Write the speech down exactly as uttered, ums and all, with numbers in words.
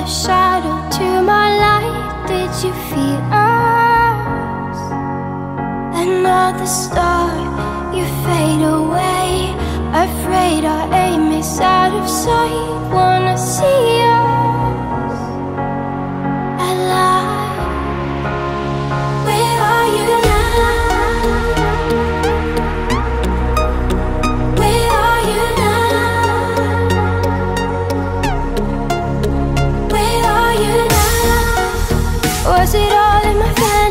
another shadow to my light. Did you feel us? Another star, you fade away. Afraid our aim is out of sight. Wanna see us alive. Where are you now? Where are you now? Where are you now? Was it all in my fantasy?